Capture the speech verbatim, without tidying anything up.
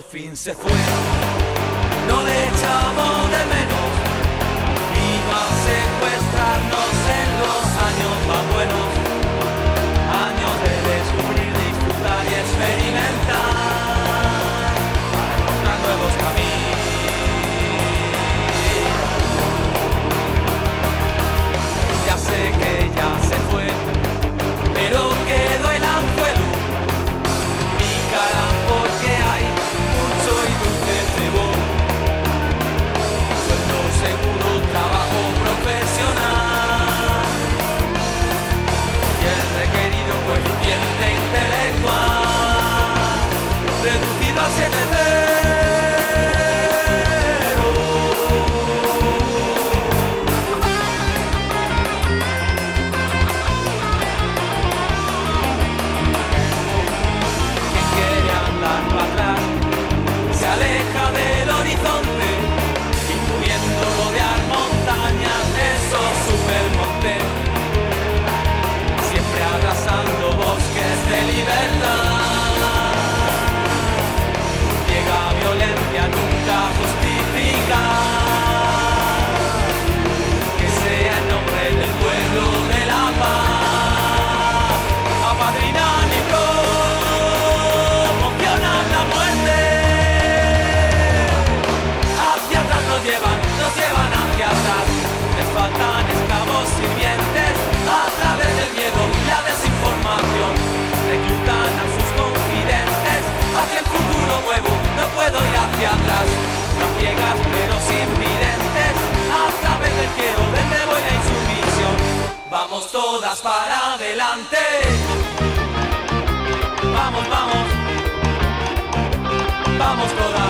fin se fue. No le echamos de menos, iba a secuestrarnos en los años más buenos, años de descubrir, disfrutar y experimentar, para encontrar nuevos caminos. Ya sé que ya se fue, pero quedó el anzuelo, picarán porque hay mucho y dulce cebo, sueldo seguro, trabajo profesional y el requerido coeficiente intelectual reducido a siete ceros. Se aleja del horizonte, incluyendo rodear montañas de esos supermontes, siempre arrasando bosques de libertad. Llega violencia nunca justificar, que sea en nombre del pueblo de la paz, apadrinan y promocionan la muerte. Hacia atrás nos llevan, nos llevan hacia atrás. Les faltan esclavos sirvientes a través del miedo y la desinformación. Reclutan a sus confidentes hacia el futuro nuevo. No puedo ir hacia atrás. No ciegas pero sin videntes a través del quiero, del debo y la insumisión. Vamos todas para adelante. Vamos, vamos. Vamos todas.